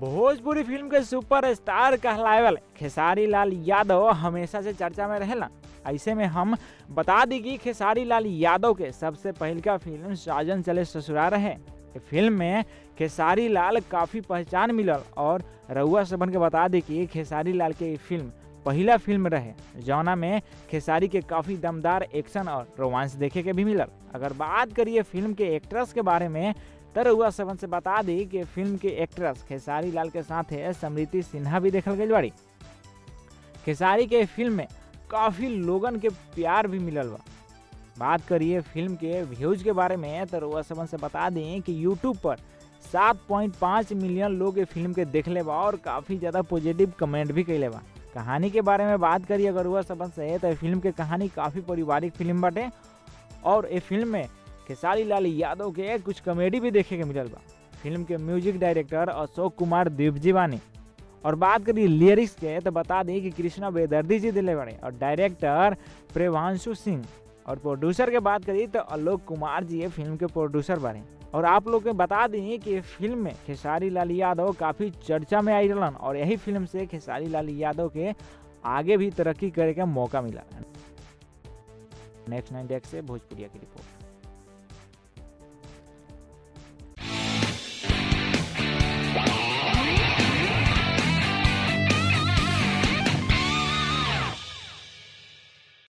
Bhojpuri film के superstar कहलाए वाले खेसारी लाल यादव हमेशा से चर्चा में रहेला। ऐसे में हम बता दी कि खेसारी लाल यादव के सबसे पहलका फिल्म साजन चले ससुराल है। फिल्म में खेसारी लाल काफ़ी पहचान मिलल और रउआ सबन के बता दी कि खेसारी लाल के फिल्म पहला फिल्म रहे जौना में खेसारी के काफ़ी दमदार एक्शन और रोमांस देखे के भी मिलल। अगर बात करिए फिल्म के एक्ट्रेस के बारे में तो रउआ सबन से बता दी कि फिल्म के एक्ट्रेस खेसारी लाल के साथ है समृति सिन्हा भी देखल गई बाड़ी। खेसारी के फिल्म में काफ़ी लोगन के प्यार भी मिलल बा। बात करिए फिल्म के व्यूज के बारे में तो रउआ सबन से बता दें कि यूट्यूब पर 7.5 मिलियन लोग ये फिल्म के देखले बा और काफ़ी ज़्यादा पॉजिटिव कमेंट भी कैले बा। कहानी के बारे में बात करिए अगर रउआ सबन से तो फिल्म के कहानी काफ़ी पारिवारिक फिल्म बाटे और ये फिल्म में खेसारी लाल यादव के कुछ कॉमेडी भी देखे के मिलल बा। फिल्म के म्यूजिक डायरेक्टर अशोक कुमार देवजी बानी। और बात करिए लिरिक्स के तो बता दें कि कृष्णा बेदर्दी जी दिले बड़े और डायरेक्टर प्रेवांशु सिंह। और प्रोड्यूसर के बात करिए तो आलोक कुमार जी ये फिल्म के प्रोड्यूसर बने। और आप लोग के बता दें कि फिल्म में खेसारी लाल यादव काफ़ी चर्चा में आई रहलन और यही फिल्म से खेसारी लाल यादव के आगे भी तरक्की करे का मौका मिला। नेक्स्ट 9 डेस्क से भोजपुरिया की रिपोर्ट।